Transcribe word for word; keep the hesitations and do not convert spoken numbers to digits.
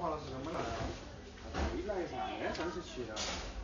华老师怎么来啊？ 没来噻，那上次去了。